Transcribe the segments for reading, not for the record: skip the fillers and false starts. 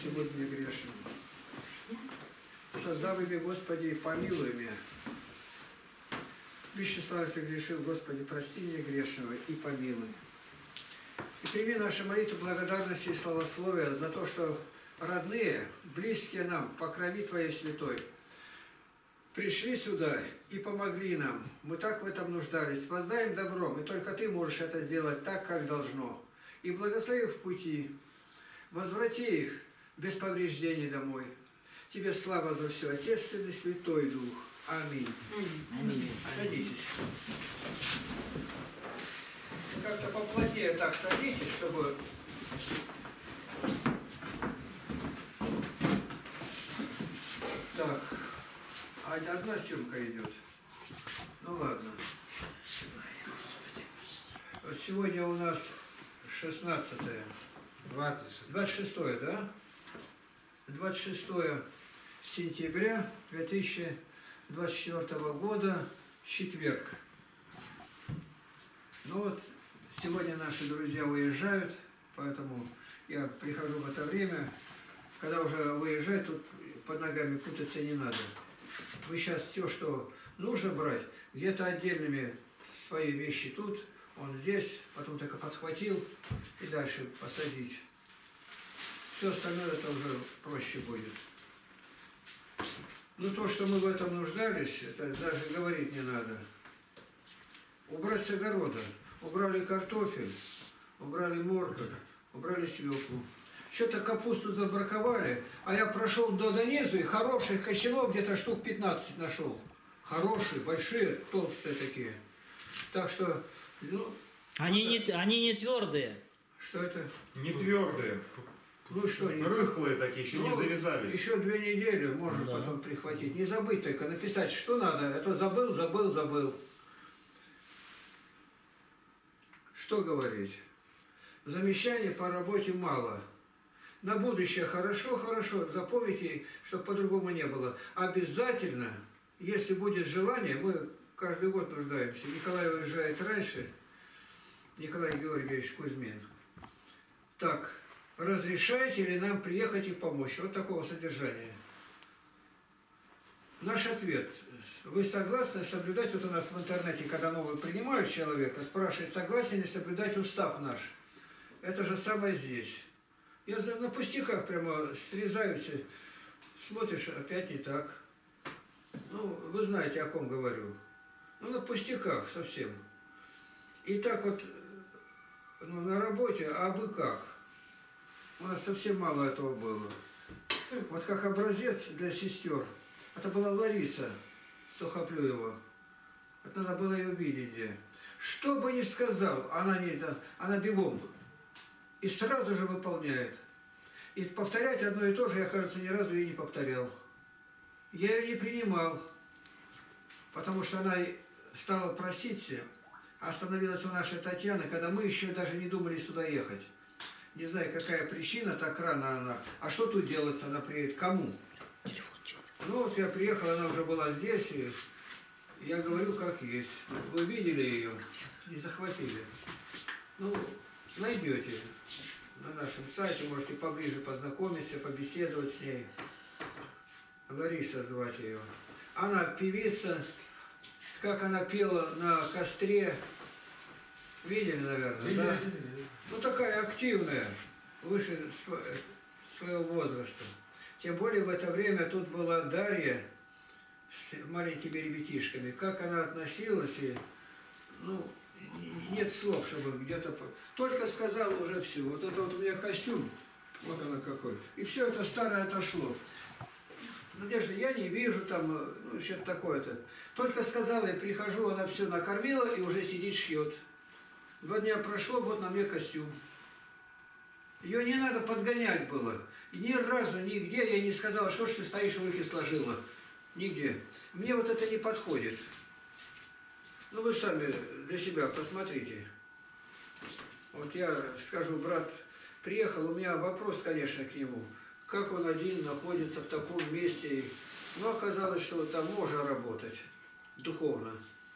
сегодня грешным. Создав меня, Господи, помилуй меня. Вещеслав согрешил, Господи, прости меня грешного и помилуй. И прими нашу молитву благодарности и славословия за то, что родные, близкие нам, покрови Твоей святой, пришли сюда и помогли нам. Мы так в этом нуждались. Воздай им добром, и только Ты можешь это сделать так, как должно. И благослови их в пути. Возврати их без повреждений домой. Тебе слава за все, Отец, Сын и Святой Дух. Аминь. Аминь. Садитесь. Как-то поплотнее так садитесь, чтобы... Так. Одна съемка идет. Ну ладно. Вот сегодня у нас 16-е. 26-е, да? 26 сентября 2024 года, четверг. Ну вот, сегодня наши друзья уезжают, поэтому я прихожу в это время. Когда уже выезжают, тут под ногами путаться не надо. Вы сейчас все, что нужно брать, где-то отдельными свои вещи тут, он здесь, потом только подхватил и дальше посадить. Все остальное это уже проще будет. Ну то, что мы в этом нуждались, это даже говорить не надо. Убрать с огорода. Убрали картофель, убрали морковь, убрали свеклу. Что-то капусту забраковали, а я прошел до донизу и хороших кочанов где-то штук 15 нашел. Хорошие, большие, толстые такие. Так что, ну... Они не твердые. Что это? Не твердые. Ну что, рыхлые такие, еще не завязались. Еще 2 недели можно потом прихватить. Не забыть только написать, что надо. А то забыл. Что говорить? Замечаний по работе мало. На будущее хорошо. Запомните, чтобы по-другому не было. Обязательно, если будет желание, мы каждый год нуждаемся. Николай уезжает раньше. Николай Георгиевич Кузьмин. Так, разрешаете ли нам приехать и помочь? Вот такого содержания. Наш ответ. Вы согласны соблюдать, вот у нас в интернете, когда новый принимают человека, спрашивают, согласен ли соблюдать устав наш? Это же самое здесь. Я на пустяках прямо срезаются, смотришь, опять не так. Ну, вы знаете, о ком говорю. Ну, на пустяках совсем. И так вот, ну, на работе, а вы как? У нас совсем мало этого было. Вот как образец для сестер. Это была Лариса Сухоплюева. Это надо было ее видеть где. Что бы ни сказал, она бегом. И сразу же выполняет. И повторять одно и то же, я, кажется, ни разу и не повторял. Я ее не принимал. Потому что она стала проситься. Остановилась у нашей Татьяны, когда мы еще даже не думали сюда ехать. Не знаю, какая причина, так рано она. А что тут делать? Она приедет. Кому? Телефончик. Ну вот я приехал, она уже была здесь, и я говорю, как есть. Вы видели ее? Не захватили. Ну, найдете на нашем сайте, можете поближе познакомиться, побеседовать с ней. Лариса звать ее. Она певица, как она пела на костре. Видели, наверное, Видели, да? видели. Ну, такая активная, выше своего возраста. Тем более в это время тут была Дарья с маленькими ребятишками. Как она относилась, и, ну, нет слов, чтобы где-то... Только сказала уже все. Вот это вот у меня костюм, вот она какой. И все это старое отошло. Надежда, я не вижу там, ну, что-то такое-то. Только сказала, я прихожу, она все накормила и уже сидит, шьет. 2 дня прошло, вот на мне костюм. Ее не надо подгонять было. И ни разу, нигде я не сказала, что ж ты стоишь, руки сложила. Нигде. Мне вот это не подходит. Ну, вы сами для себя посмотрите. Вот я скажу, брат приехал, у меня вопрос, конечно, к нему. Как он один находится в таком месте? Ну, оказалось, что там можно работать духовно.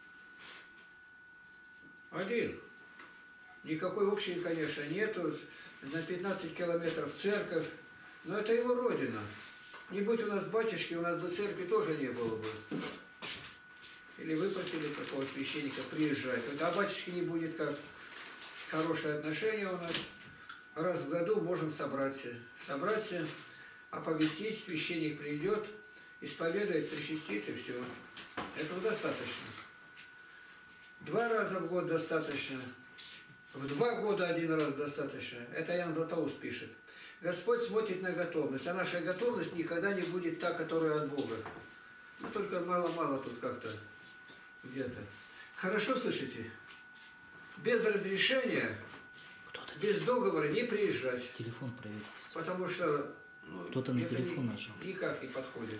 Один. Никакой общей, конечно, нету. На 15 километров церковь. Но это его родина. Не будь у нас батюшки, у нас бы церкви тоже не было бы. Или выпросили такого священника приезжать. Когда батюшки не будет, как хорошие отношения у нас, раз в году можем собраться, оповестить, священник придет, исповедует, причастит и все. Этого достаточно. 2 раза в год достаточно. В 2 года 1 раз достаточно. Это Ян Златоуст пишет. Господь смотрит на готовность, а наша готовность никогда не будет та, которая от Бога. Ну, только мало-мало тут как-то где-то. Хорошо слышите? Без разрешения, Кто-то без договора не приезжать. телефон проверить. Потому что Кто-то на это телефон нажал. никак не подходит.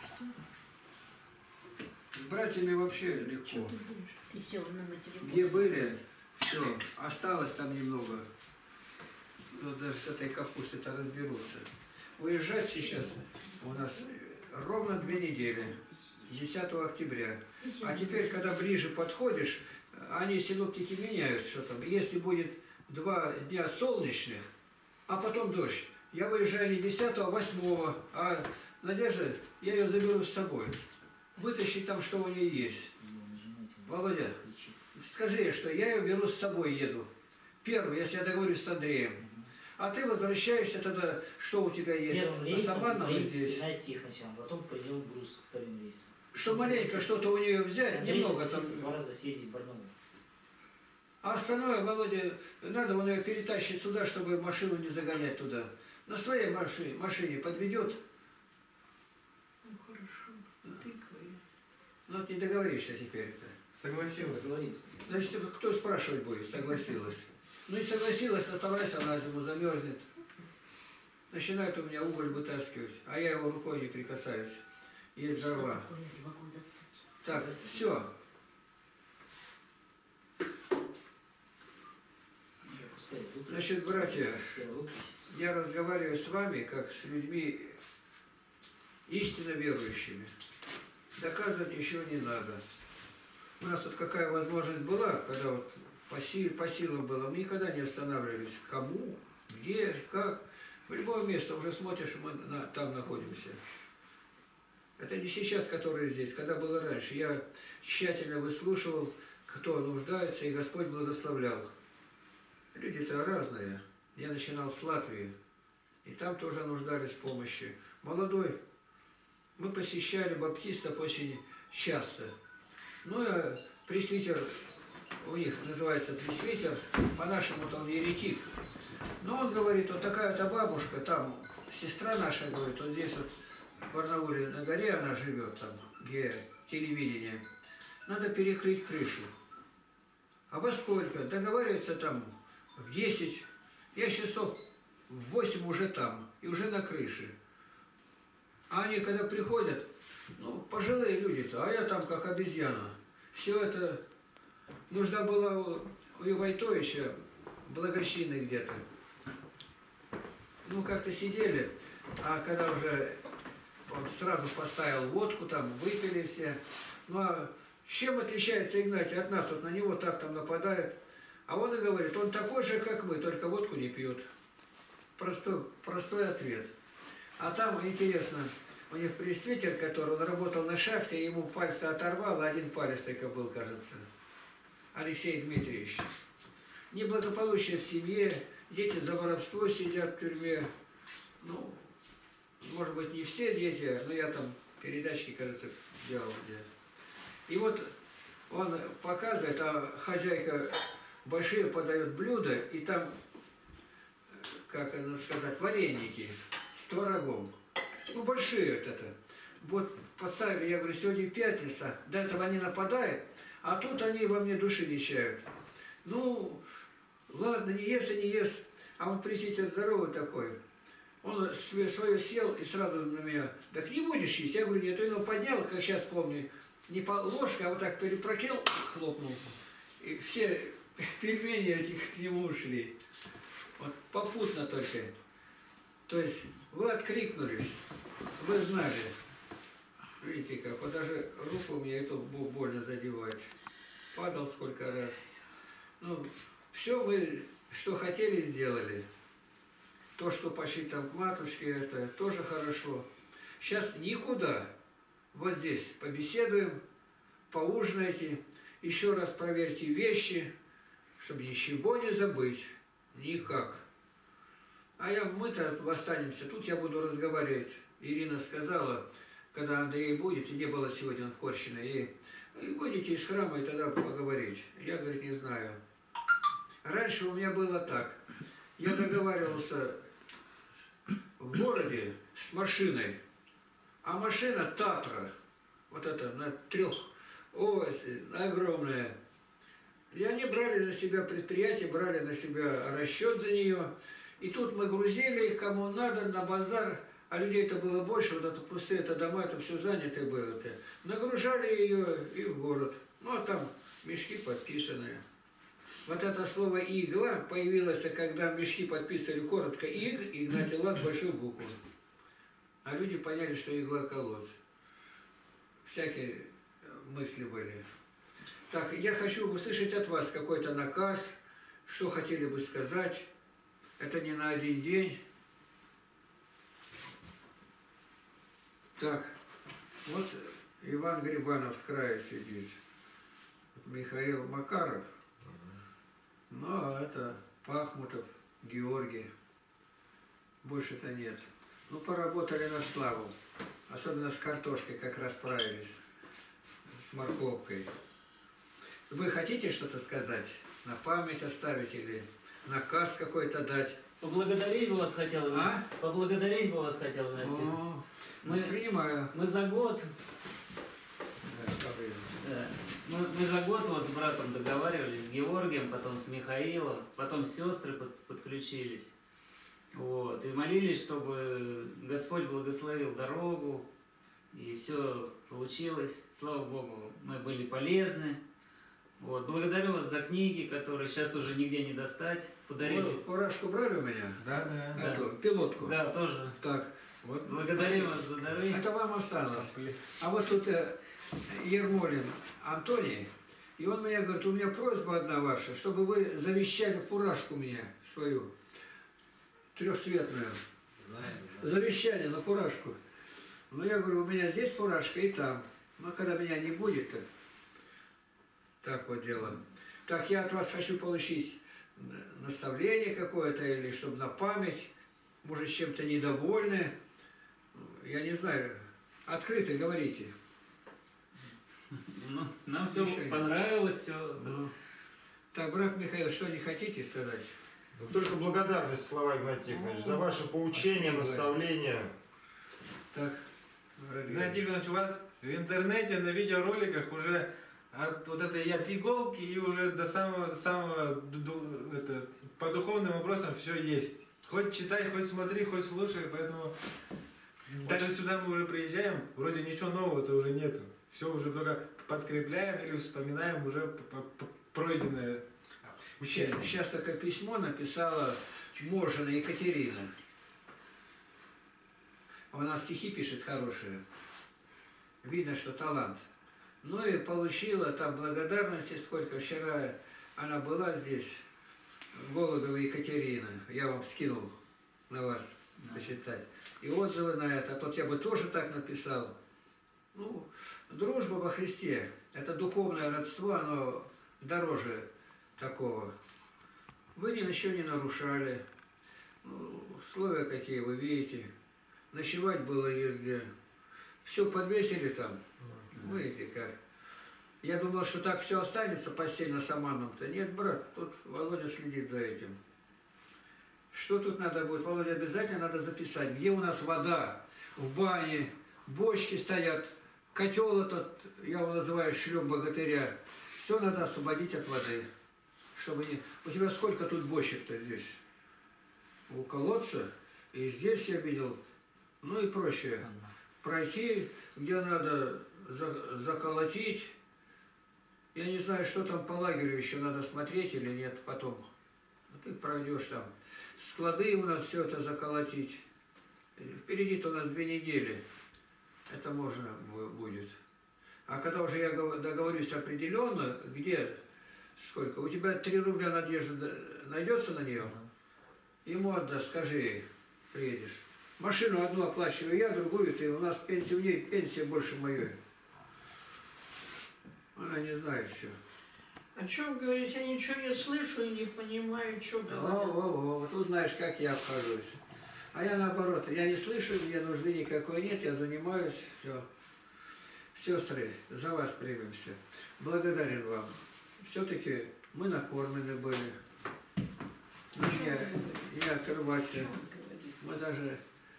С братьями вообще легко. Ты сёврным на телефон. Где были, все, осталось там немного. Вот даже с этой капустой-то разберутся. Уезжать сейчас у нас ровно 2 недели, 10 октября. А теперь, когда ближе подходишь, они синоптики меняют, что там. Если будет 2 дня солнечных, а потом дождь, я выезжаю не 10, а 8, а Надежда, я ее заберу с собой. Вытащить там, что у нее есть. Володя, скажи ей, что я ее беру с собой, еду. Первый, если я договорюсь с Андреем. А ты возвращаешься тогда, что у тебя есть? Первым На рейсом Саманном и здесь. поедем Тихоновичем, потом пойдем в Брус вторым рейсом. Что маленько что-то у нее взять, немного там. 2 раза съездить в Барнаул. А остальное, Володя, надо он ее перетащить сюда, чтобы машину не загонять туда. На своей машине подведет. Ну хорошо, тыквы. Ну, вот не договоришься теперь-то. Согласилась. Договоримся. Значит, кто спрашивать будет, согласилась. Ну и согласилась, оставайся на зиму, замерзнет. Начинает у меня уголь вытаскивать, а я его рукой не прикасаюсь. Есть Что дрова. такое 2 года ссать? Так, все. Значит, братья, я разговариваю с вами, как с людьми истинно верующими. Доказывать ничего не надо. У нас тут какая возможность была, когда вот по силам было, мы никогда не останавливались. Кому, где, как. В любое место уже смотришь, мы там находимся. Это не сейчас, которые здесь, когда было раньше. Я тщательно выслушивал, кто нуждается, и Господь благословлял. Люди-то разные. Я начинал с Латвии, и там тоже нуждались в помощи. Молодой. Мы посещали баптистов очень часто. Ну, и пресвитер, у них называется пресвитер, по-нашему-то он еретик. Но он говорит, вот такая-то бабушка, там, сестра наша, говорит, вот здесь вот, в Барнауле, на горе она живет, там, где телевидение. Надо перекрыть крышу. А во сколько? Договаривается там в 10, я часов в 8 уже там, и уже на крыше. А они когда приходят, ну, пожилые люди-то, а я там как обезьяна. Все это, нужна была у Войтовича благощины где-то. Ну, как-то сидели, а когда уже он сразу поставил водку, там, выпили все. Ну, а чем отличается Игнатий от нас? Тут на него так там нападают. А он и говорит, он такой же, как мы, только водку не пьет. Простой ответ. А там, интересно, у них пресвитер, который, он работал на шахте, ему пальцы оторвал, один палец только был, кажется. Алексей Дмитриевич. Неблагополучие в семье, дети за воровство сидят в тюрьме. Ну, может быть, не все дети, но я там передачки, кажется, делал где. И вот он показывает, а хозяйка большие подает блюда, и там, как это сказать, вареники с творогом. Ну, большие вот это. Вот поставили, я говорю, сегодня пятница, до этого они нападают, а тут они во мне души не чают. Ну, ладно, не ест и не ест. А он пресвитер здоровый такой. Он свое сел и сразу на меня, так не будешь есть? Я говорю, нет, он его поднял, как сейчас помню, не по ложке, а вот так перепрокинул, хлопнул. И все пельмени этих к нему ушли. Вот попутно только. То есть вы откликнулись, вы знали. Видите как, вот даже руку у меня эту больно задевать. Падал сколько раз. Ну, все мы, что хотели, сделали. То, что пошли там к матушке, это тоже хорошо. Сейчас никуда. Вот здесь побеседуем, поужинайте, еще раз проверьте вещи, чтобы ничего не забыть. Никак. А мы-то останемся. Тут я буду разговаривать. Ирина сказала, когда Андрей будет, и не было сегодня в Корщино, и выйдите из храма и тогда поговорить. Я, говорит, не знаю. Раньше у меня было так. Я договаривался в городе с машиной, а машина Татра, вот это на трехоси, огромная. И они брали на себя предприятие, брали на себя расчет за нее. И тут мы грузили, кому надо, на базар, а людей-то было больше, вот это пустые это дома, это все занятое было. -то. Нагружали ее и в город. Ну а там мешки подписанные. Вот это слово «игла» появилось, когда мешки подписывали коротко «иг», и Игнатий Лаз большую букву. А люди поняли, что игла колоть. Всякие мысли были. Так, я хочу услышать от вас какой-то наказ, что хотели бы сказать. Это не на один день. Так, вот Иван Грибанов с края сидит. Михаил Макаров. Ну, а это Пахмутов, Георгий. Больше-то нет. Ну, поработали на славу. Особенно с картошкой как раз справились. С морковкой. Вы хотите что-то сказать? На память оставить или наказ какой-то дать? Поблагодарить бы вас хотел, поблагодарить бы вас хотел, Игнатий. Мы принимаю. Мы за год, Да. мы за год вот с братом договаривались, с Георгием, потом с Михаилом, потом сестры подключились. Вот, и молились, чтобы Господь благословил дорогу, и все получилось. Слава Богу, мы были полезны. Вот, благодарю вас за книги, которые сейчас уже нигде не достать. Подарили. Вы фуражку брали у меня? Да, да. Эту, пилотку. Да, тоже. Так, вот. Благодарю вас за дары. Это вам осталось. А вот тут Ермолин Антоний, и он меня говорит, у меня просьба одна ваша, чтобы вы завещали фуражку мне свою, трехцветную. Завещание на фуражку. Ну, я говорю, у меня здесь фуражка и там. Но когда меня не будет, так вот дело. Так, я от вас хочу получить наставление какое-то, или чтобы на память, может, чем-то недовольны. Я не знаю, открыто говорите. Ну, нам все Еще понравилось, все. Ну. Так, брат Михаил, что не хотите сказать? Ну, только благодарность, слова Игнатий Тихонович, за ваше поучение, наставление. Так, Игнатий Иванович, у вас в интернете на видеороликах уже от вот этой иголки и уже до самого это, по духовным вопросам все есть. Хоть читай, хоть смотри, хоть слушай, поэтому даже сюда мы уже приезжаем, вроде ничего нового-то уже нету. Все уже только подкрепляем или вспоминаем уже пройденное учение. Сейчас такое письмо написала Можина Екатерина. Она стихи пишет хорошие. Видно, что талант. Ну и получила там благодарности, сколько вчера она была здесь, Голубева Екатерина. Я вам скинул на вас почитать. И отзывы на это. А тот я бы тоже так написал. Ну, дружба во Христе. Это духовное родство, оно дороже такого. Вы ничего не нарушали. Ну, условия какие вы видите. Ночевать было езде. Все подвесили там. Видите как. Я думал, что так все останется постельно с Аманом-то. Нет, брат, тут Володя следит за этим. Что тут надо будет? Володя, обязательно надо записать, где у нас вода, в бане, бочки стоят, котел этот, я его называю шлем богатыря. Все надо освободить от воды. Чтобы не... У тебя сколько тут бочек-то здесь? У колодца. И здесь я видел. Ну и проще. Пройти, где надо заколотить. Я не знаю, что там по лагерю еще надо смотреть или нет потом. Ты пройдешь там. Склады у нас все это заколотить. Впереди-то у нас 2 недели. Это можно будет. А когда уже я договорюсь определенно, где, сколько, у тебя 3 рубля надежда найдется на нее? Ему отдаст, скажи ей, приедешь. Машину одну оплачиваю я, другую ты. У нас пенсия, у ней пенсия больше моей. Она не знает, что. О чем говорить? Я ничего не слышу и не понимаю, что говорят. Вот узнаешь, как я обхожусь. А я наоборот, я не слышу, мне нужды никакой нет, я занимаюсь, все. Сестры, за вас примемся. Благодарен вам. Все-таки мы накормлены были. Не отрываться. Мы даже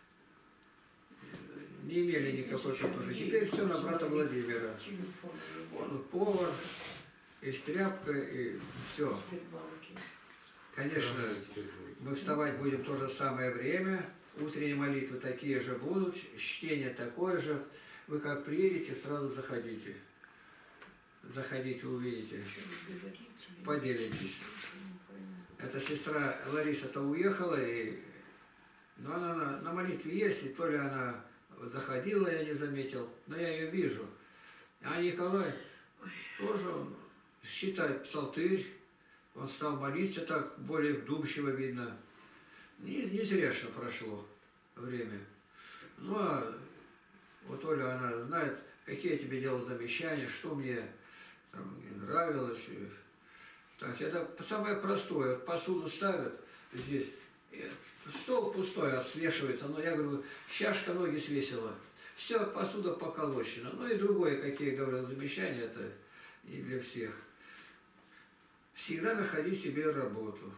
не имели никакой потужи. Теперь все на брата Владимира. Он повар, и стряпка, и все. Конечно, мы вставать будем в то же самое время. Утренние молитвы такие же будут, чтение такое же. Вы как приедете, сразу заходите. Заходите, увидите. Поделитесь. Эта сестра Лариса-то уехала, но она на молитве есть, и то ли она заходила, я не заметил, но я ее вижу. А Николай тоже он считает псалтырь, он стал молиться так, более вдумчиво видно. Не зря, что прошло время. Ну, а вот Оля, она знает, какие я тебе делал замечания, что мне там нравилось. Так, это самое простое. Вот посуду ставят здесь, стол пустой, свешивается, но я говорю, чашка ноги свесила. Все, посуда поколочена. Ну и другое, какие я говорил, замечания, это не для всех. Всегда находи себе работу.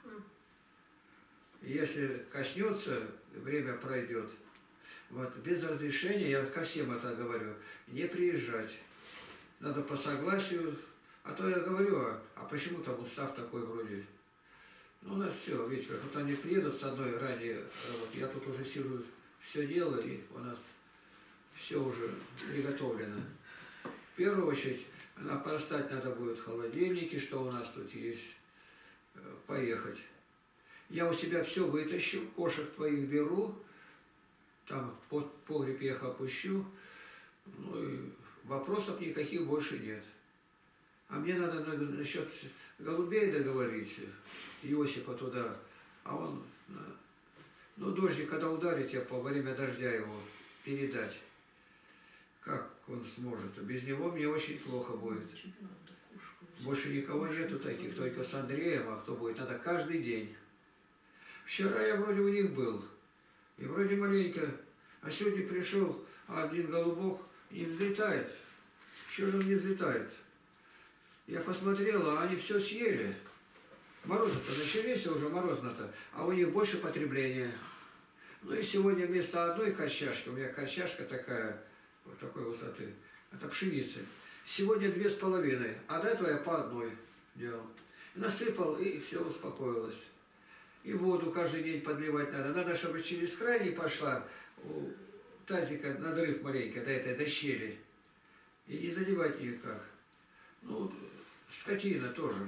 Если коснется, время пройдет. Вот, без разрешения, я ко всем это говорю, не приезжать. Надо по согласию. А то я говорю, а почему там устав такой вроде? Ну, у нас все, видите, как вот они приедут с одной ранее работы, я тут уже сижу, все делаю, и у нас все уже приготовлено. В первую очередь, простать надо будет холодильники, что у нас тут есть, поехать. Я у себя все вытащу, кошек твоих беру, там под погреб я их опущу, ну и вопросов никаких больше нет. А мне надо насчет голубей договориться, Иосипа туда, а он, ну дождик, когда ударит, я во время дождя его передать. Как он сможет? Без него мне очень плохо будет. Больше никого нету таких, только с Андреем, а кто будет? Надо каждый день. Вчера я вроде у них был, и вроде маленько, а сегодня пришел, а один голубок не взлетает. Что же он не взлетает? Я посмотрел, а они все съели. Морозы-то начались уже, морозно-то, а у них больше потребления. Ну и сегодня вместо одной корчашки, у меня корчашка такая, вот такой высоты, это пшеницы. Сегодня 2,5, а до этого я по одной делал. Насыпал, и все успокоилось. И воду каждый день подливать надо. Надо, чтобы через край не пошла, у тазика надрыв маленько до этой, до щели. И не задевать никак. Ну, скотина тоже.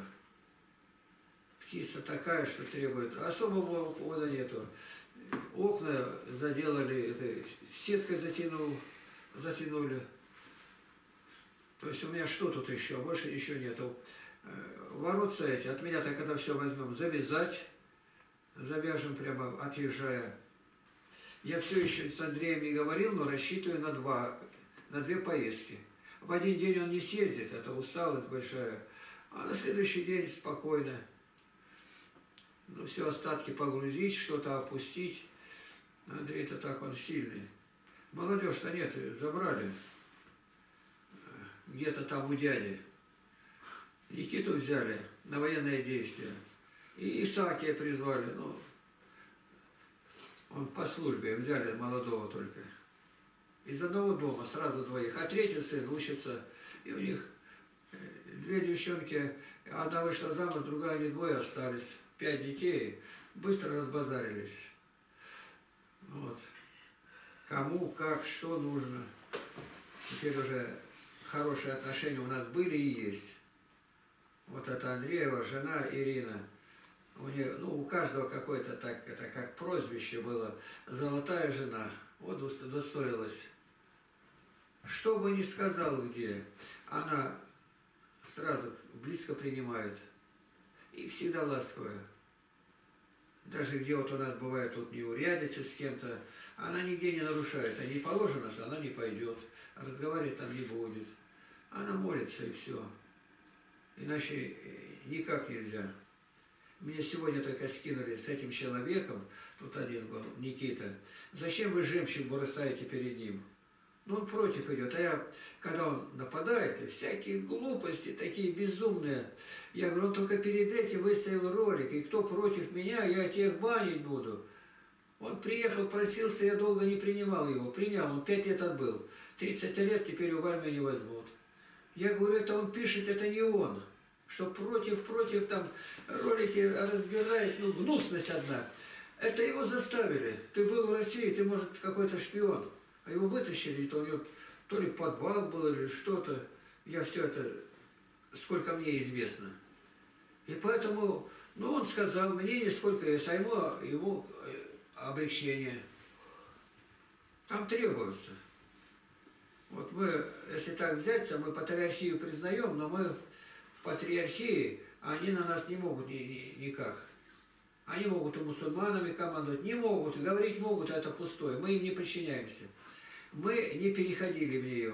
Птица такая, что требует. Особого ухода нету. Окна заделали, сеткой затянули. То есть у меня что тут еще? Больше ничего нету. Воротца эти, от меня так это все возьмем. Завязать. Завяжем прямо, отъезжая. Я все еще с Андреем не говорил, но рассчитываю на две поездки. В один день он не съездит, это усталость большая. А на следующий день спокойно. Ну, все остатки погрузить, что-то опустить. Андрей-то так он сильный. Молодежь-то нет, забрали. Где-то там у дяди. Никиту взяли на военные действия. И Исаакия призвали. Ну, он по службе, взяли молодого только. Из одного дома сразу двоих. А третий сын учится. И у них две девчонки. Одна вышла замуж, другая, они двое остались. 5 детей. Быстро разбазарились. Вот. Кому, как, что нужно. Теперь уже хорошие отношения у нас были и есть. Вот это Андреева, жена Ирина. У нее, ну, у каждого какое-то так, это как прозвище было. Золотая жена. Вот достоилась. Что бы ни сказал где, она сразу близко принимает. И всегда ласковая. Даже где вот у нас бывает тут неурядицы с кем-то, она нигде не нарушает. А не положено, что она не пойдет. Разговаривать там не будет. Она молится и все. Иначе никак нельзя. Мне сегодня только скинули с этим человеком, тут один был, Никита. Зачем вы жемчуг бросаете перед ним? Ну, он против идет. А я, когда он нападает, и всякие глупости, такие безумные, я говорю, он только перед этим выставил ролик, и кто против меня, я тех банить буду. Он приехал, просился, я долго не принимал его. Принял, он 5 лет отбыл. 30 лет теперь его в армию не возьмут. Я говорю, это он пишет, это не он. Что против там ролики разбирает, ну, гнусность одна. Это его заставили. Ты был в России, ты, может, какой-то шпион. А его вытащили, то у него то ли подвал был, или что-то. Я все это, сколько мне известно. И поэтому, ну, он сказал, мнение сколько есть, а ему облегчение. Там требуется. Вот мы, если так взяться, мы патриархию признаем, но мы в патриархии, они на нас не могут никак. Они могут и мусульманами командовать, не могут, говорить могут, а это пустое. Мы им не подчиняемся. Мы не переходили в нее.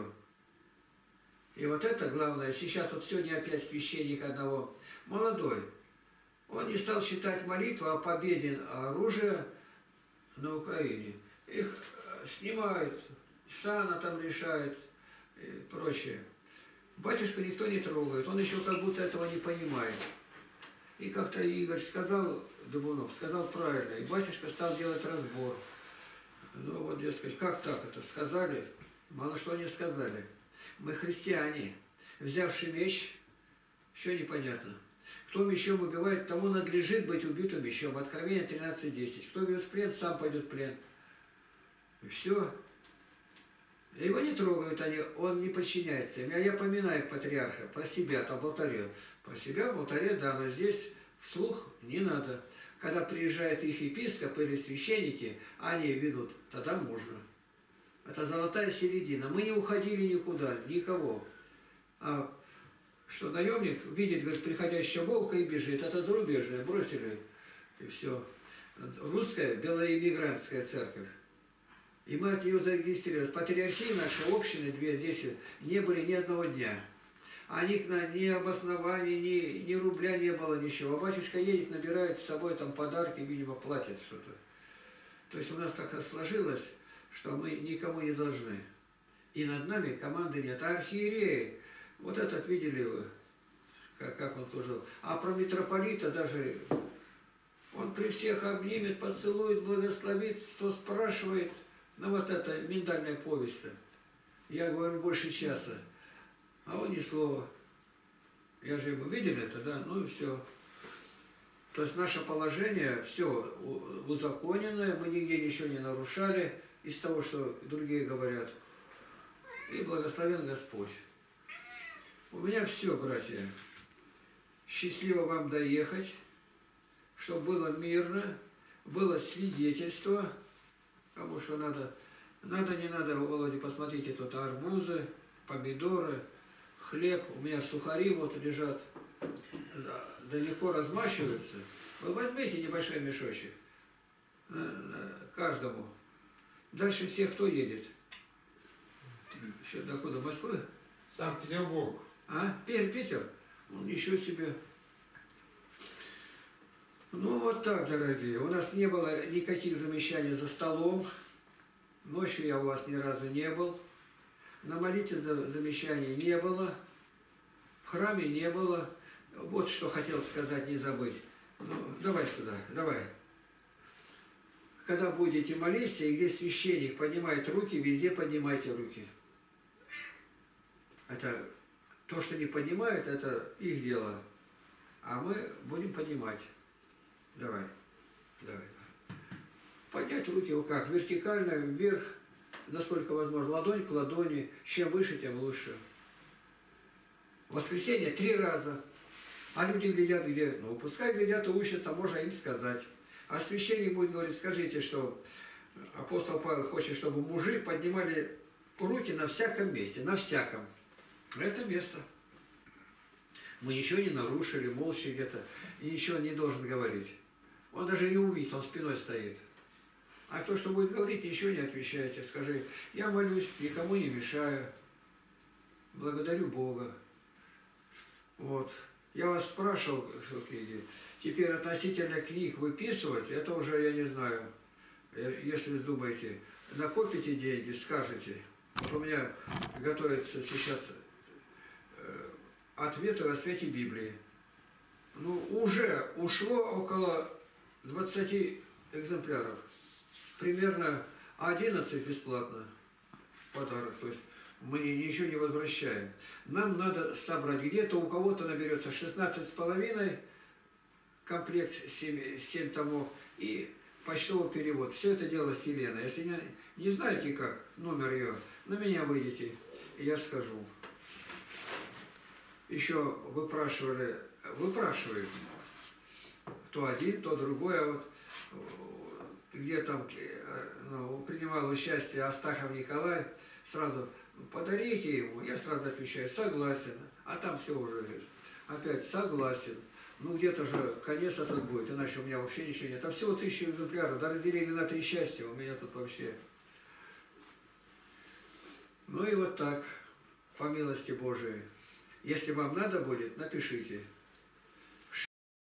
И вот это главное. Сейчас вот сегодня опять священник одного, молодой. Он не стал читать молитву о победе оружия на Украине. Их снимают, сана там решает и прочее. Батюшку никто не трогает, он еще как будто этого не понимает. И как-то Игорь сказал, Дубунов, сказал правильно, и батюшка стал делать разбор. Ну вот, дескать, как так это сказали? Мало что не сказали. Мы христиане, взявший меч, еще непонятно. Кто мечом убивает, тому надлежит быть убитым мечом. Откровение 13:10. Кто бьет в плен, сам пойдет в плен. И все. Его не трогают они, он не подчиняется им. Я поминаю патриарха про себя, там в алтаре. Про себя в алтаре, да, но здесь вслух не надо. Когда приезжают их епископы или священники, они ведут, тогда можно. Это золотая середина. Мы не уходили никуда, никого. А что наемник видит, говорит, приходящего волка и бежит. Это зарубежное, бросили, и все. Русская, белоэмигрантская церковь. И мы от нее зарегистрировались. Патриархии наши, общины две здесь не были ни одного дня. А них ни обоснований, ни рубля не было, ничего. А батюшка едет, набирает с собой там подарки, видимо, платит что-то. То есть у нас так сложилось, что мы никому не должны. И над нами команды нет. А архиереи, вот этот видели вы, как он служил. А про митрополита даже, он при всех обнимет, поцелует, благословит, что спрашивает. Ну вот это миндальная повесть-то. Я говорю, больше часа. А он ни слова. Я же ему видел это, да? Ну и все. То есть наше положение, все узаконенное, мы нигде ничего не нарушали из того, что другие говорят. И благословен Господь. У меня все, братья. Счастливо вам доехать, чтобы было мирно, было свидетельство. Кому что надо. Надо, не надо, у Володи, посмотрите, тут арбузы, помидоры, хлеб. У меня сухари вот лежат, далеко размачиваются. Вы возьмите небольшой мешочек каждому. Дальше всех кто едет? Еще докуда? Москвы? Санкт-Петербург. А? Питер? Ну, ничего себе. Ну, вот так, дорогие. У нас не было никаких замечаний за столом. Ночью я у вас ни разу не был. На молитве замечаний не было. В храме не было. Вот что хотел сказать, не забыть. Ну, давай сюда, давай. Когда будете молиться, и где священник поднимает руки, везде поднимайте руки. Это то, что не поднимают, это их дело. А мы будем поднимать. Давай. Давай. Поднять руки в руках вертикально, вверх, насколько возможно. Ладонь к ладони. Чем выше, тем лучше. В воскресенье 3 раза. А люди глядят где? Ну, пускай глядят и учатся, можно им сказать. А священник будет говорить, скажите, что апостол Павел хочет, чтобы мужи поднимали руки на всяком месте, на всяком. Это место. Мы ничего не нарушили, молча где-то, и ничего не должен говорить. Он даже не увидит, он спиной стоит. А кто что будет говорить, ничего не отвечайте. Скажи, я молюсь, никому не мешаю. Благодарю Бога. Вот. Я вас спрашивал, что книги. Теперь относительно книг выписывать, это уже я не знаю. Если думаете, накопите деньги, скажете. Вот у меня готовится сейчас ответы о свете Библии. Ну, уже ушло около 20 экземпляров. Примерно 11 бесплатно. Подарок. То есть мы ничего не возвращаем. Нам надо собрать. Где-то у кого-то наберется 16,5 комплект 7 томов и почтовый перевод. Все это дело Селена. Если не знаете как, номер ее, на меня выйдете, и я скажу. Еще выпрашивают, то один, то другой, а вот где там принимал участие Астахов Николай, сразу подарите ему, я сразу отвечаю, согласен, а там все уже опять согласен. Ну где-то же конец этот будет, иначе у меня вообще ничего нет. Там всего 1000 экземпляров, да разделили на 3 счастья, у меня тут вообще. Ну и вот так, по милости Божией. Если вам надо будет, напишите.